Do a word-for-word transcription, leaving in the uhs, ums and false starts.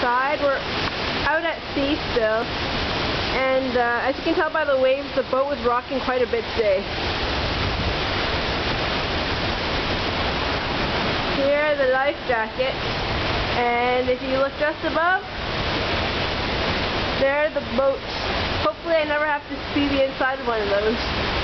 outside. We're out at sea still, and uh, as you can tell by the waves, the boat was rocking quite a bit today. Here are the life jackets, and if you look just above, there are the boats. Hopefully I never have to see the inside of one of those.